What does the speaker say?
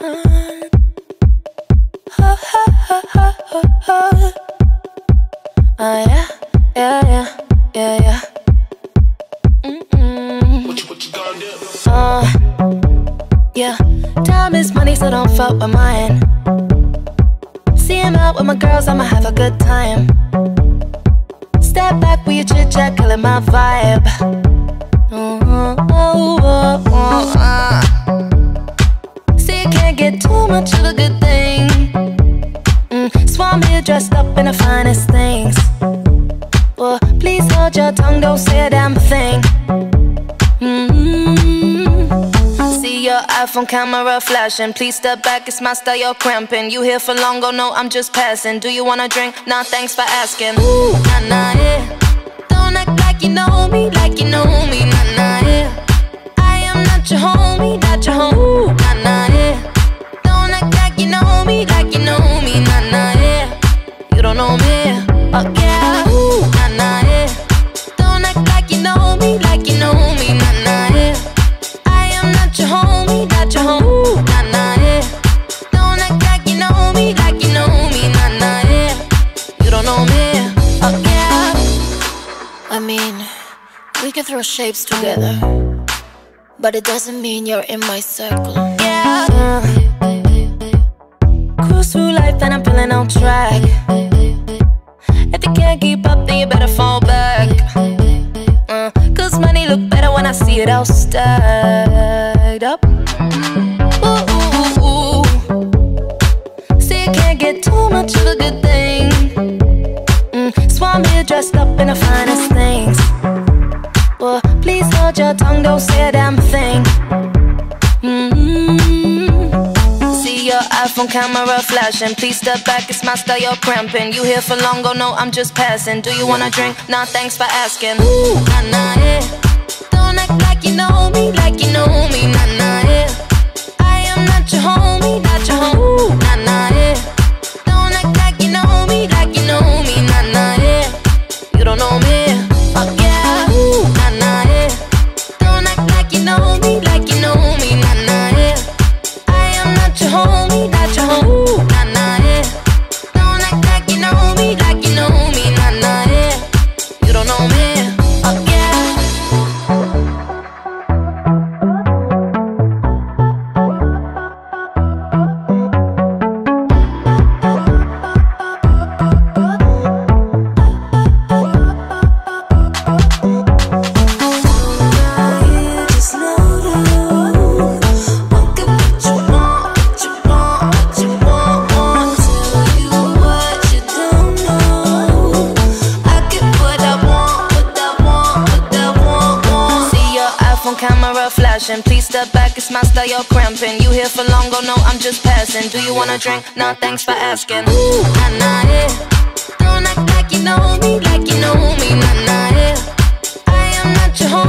Yeah, yeah, yeah, yeah, yeah. What you gonna do? Yeah. Time is money, so don't fuck with mine. See him out with my girls, I'ma have a good time. Step back with your chit chat, killing my vibe. See, you can't get too much of a good thing. Swam here dressed up in the finest things. Well, please hold your tongue, don't say a damn thing. See your iPhone camera flashing. Please step back, it's my style, you're cramping. You here for long, go no, I'm just passing. Do you wanna drink? Nah, thanks for asking. Ooh, nah, nah, yeah. Don't act like you know me, like you know me, nah, nah, yeah. I am not your homie, not your home. Ooh, nah, nah, yeah. Don't act like you know me, like you know me, nah, nah, yeah. You don't know me, oh yeah. Ooh, nah, nah, yeah. Don't act like you know me, like you know me, nah, nah, yeah. I am not your homie, not your home. Ooh, nah, nah, yeah. Don't act like you know me, like you know me, nah, nah, yeah. You don't know me, oh yeah. I mean, we can throw shapes together, but it doesn't mean you're in my circle. Yeah. Cruise through life and I'm feeling on track. If you can't keep up, then you better fall back. Cause money look better when I see it all stacked up. Ooh, ooh, ooh. See, you can't get too much of a good thing. Swam here dressed up in the finest things. Well, please hold your tongue, don't say a damn thing. See your iPhone camera flashing. Please step back, it's my style, you're cramping. You here for long, go no, I'm just passing. Do you wanna drink? Nah, thanks for asking. Ooh, nah, nah, yeah. Don't act like you know me, like you know me, nah, nah, yeah. I am not your homie, not your home. Ooh, nah, nah, yeah. Don't act like you know me, like you know me, nah, nah, yeah. You don't know me, oh yeah. Ooh, nah, nah, yeah. Don't act like you know me, like you know me, nah, nah, yeah. I am not your homie, not your home. Ooh, nah, nah, yeah. Don't act like you know me, like you know me, nah, nah, yeah. You don't know me, oh yeah. Camera flashing. Please step back, it's my style, you're cramping. You here for long, go no, I'm just passing. Do you wanna drink? Nah, thanks for asking. Ooh, nah, nah, yeah. Don't act like you know me, like you know me, nah, nah, yeah. I am not your home.